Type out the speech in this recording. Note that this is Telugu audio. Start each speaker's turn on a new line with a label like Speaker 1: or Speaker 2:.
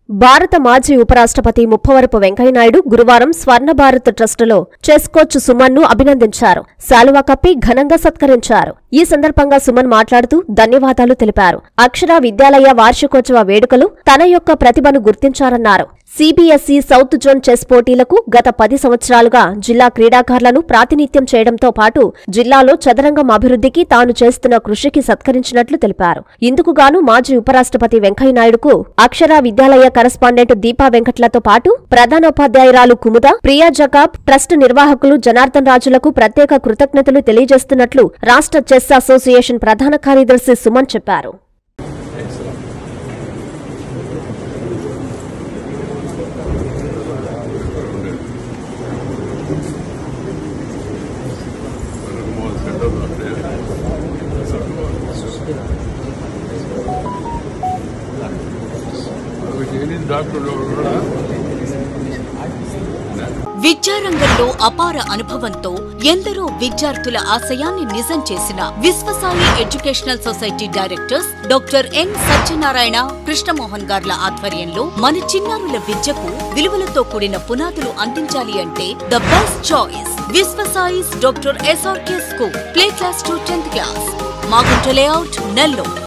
Speaker 1: భారత మాజీ ఉపరాష్ట్రపతి ముప్పవరపు వెంకయ్యనాయుడు గురువారం స్వర్ణ భారత్ ట్రస్టులో చెస్ కోచ్ సుమన్ను అభినందించారు. శాలువా కప్పి ఘనంగా సత్కరించారు. ఈ సందర్భంగా సుమన్ మాట్లాడుతూ ధన్యవాదాలు తెలిపారు. అక్షర విద్యాలయ వార్షికోత్సవ వేడుకలు తన యొక్క ప్రతిభను గుర్తించారన్నారు. సిబిఎస్ఈ సౌత్ జోన్ చెస్ పోటీలకు గత 10 సంవత్సరాలుగా జిల్లా క్రీడాకారులను ప్రాతినిధ్యం చేయడంతో పాటు జిల్లాలో చదరంగం అభివృద్ధికి తాను చేస్తున్న కృషికి సత్కరించినట్లు తెలిపారు. ఇందుకుగాను మాజీ ఉపరాష్ట్రపతి వెంకయ్యనాయుడుకు అక్షర విద్యాలయ కరెస్పాండెంట్ దీపా వెంకట్లతో పాటు ప్రధానోపాధ్యాయురాలు కుముద, ప్రియా జకాబ్, ట్రస్ట్ నిర్వాహకులు జనార్దన్ రాజులకు ప్రత్యేక కృతజ్ఞతలు తెలియజేస్తున్నట్లు రాష్ట్ర చెస్ అసోసియేషన్ ప్రధాన కార్యదర్శి సుమన్ చెప్పారు.
Speaker 2: విద్యారంగంలో అపార అనుభవంతో ఎందరో విద్యార్థుల ఆశయాన్ని నిజం చేసిన Vishwasai educational society directors doctor N Satyanarayana, Krishnamohan గార్ల ఆధ్వర్యంలో మన చిన్నారుల విద్యకు విలువలతో కూడిన పునాదులు అందించాలి అంటే the best choice Vishwasai's doctor SRK school, play class to 10th class, Magunta layout, Nellore.